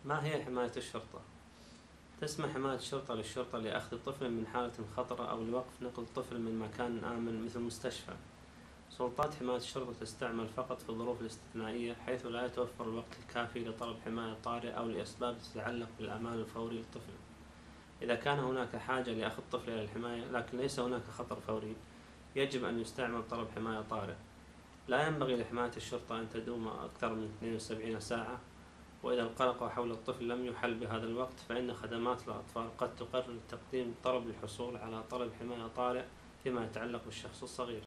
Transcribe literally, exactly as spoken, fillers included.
ما هي حماية الشرطة؟ تسمح حماية الشرطة للشرطة لأخذ طفل من حالة خطر أو لوقف نقل طفل من مكان آمن مثل مستشفى. سلطات حماية الشرطة تستعمل فقط في الظروف الاستثنائية حيث لا يتوفر الوقت الكافي لطلب حماية طارئة أو لأسباب تتعلق بالأمان الفوري للطفل. إذا كان هناك حاجة لأخذ الطفل إلى الحماية لكن ليس هناك خطر فوري، يجب أن يستعمل طلب حماية طارئ. لا ينبغي لحماية الشرطة أن تدوم أكثر من اثنين وسبعين ساعة، وإذا القلق حول الطفل لم يحل بهذا الوقت فإن خدمات الأطفال قد تقرر تقديم طلب للحصول على طلب حماية طارئ فيما يتعلق بالشخص الصغير.